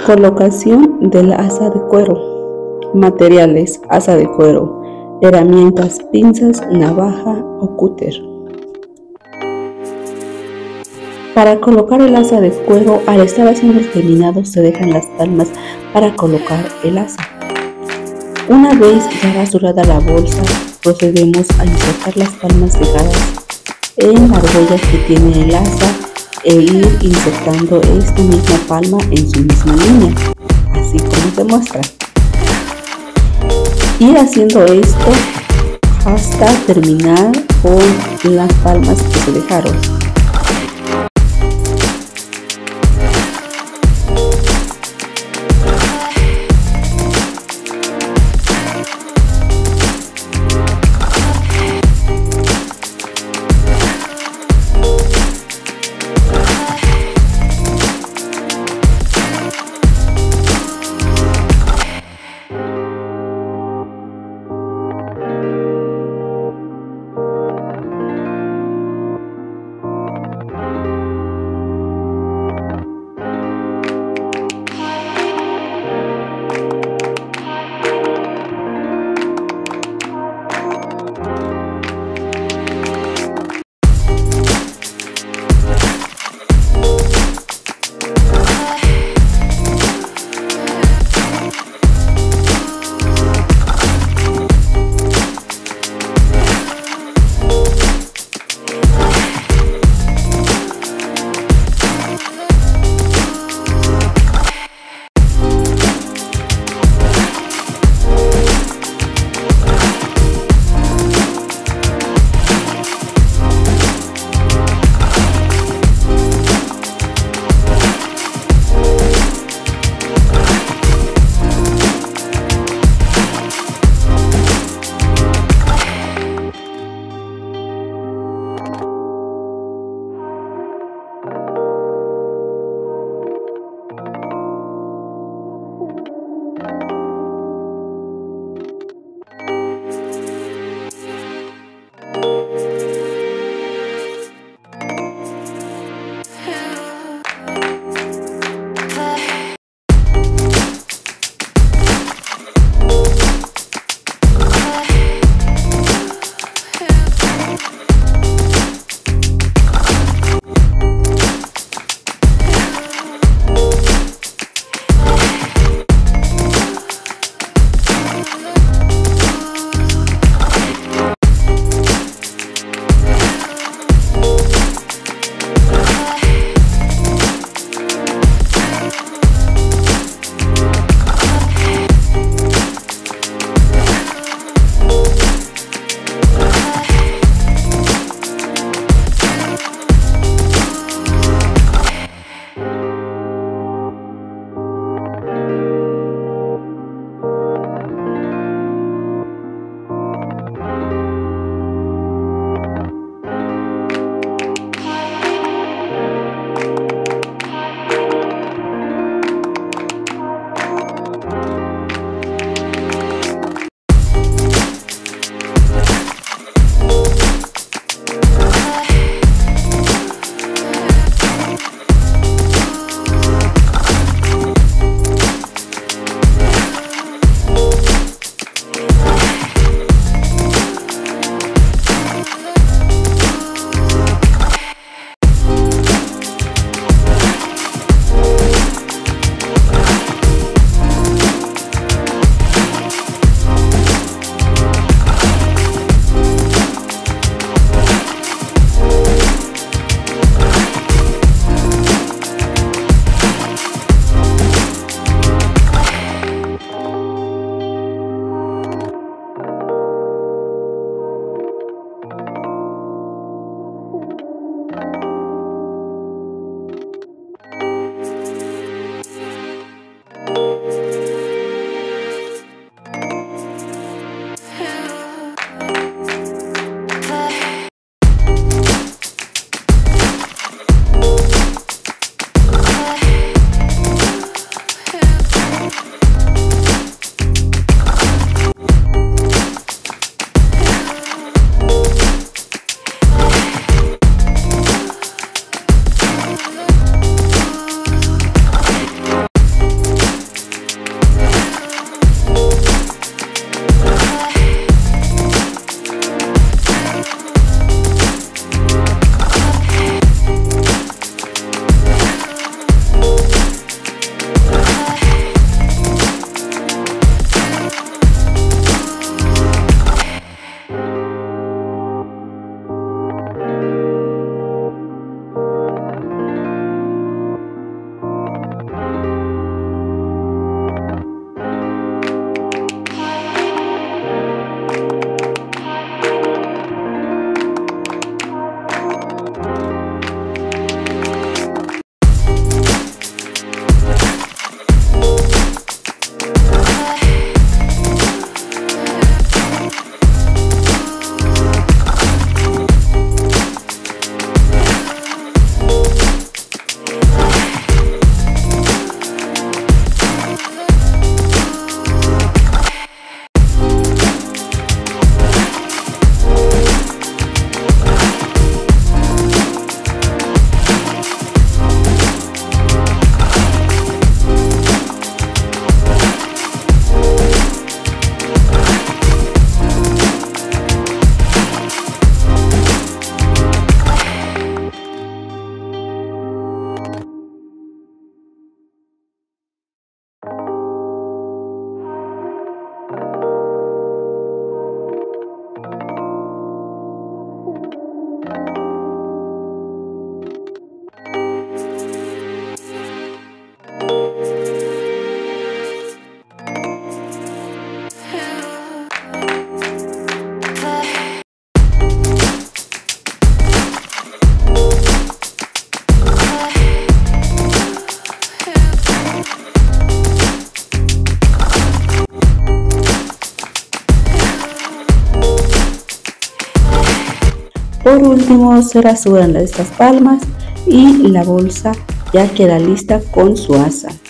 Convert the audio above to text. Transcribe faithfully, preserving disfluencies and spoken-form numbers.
Colocación del asa de cuero. Materiales: asa de cuero, herramientas, pinzas, navaja o cúter. Para colocar el asa de cuero, al estar haciendo el terminado se dejan las palmas para colocar el asa. Una vez ya rasurada la bolsa, procedemos a insertar las palmas dejadas en la argolla que tiene el asa e ir insertando esta misma palma en su misma línea, así como se muestra. Ir haciendo esto hasta terminar con las palmas que se dejaron. Por último, se rasuran estas palmas y la bolsa ya queda lista con su asa.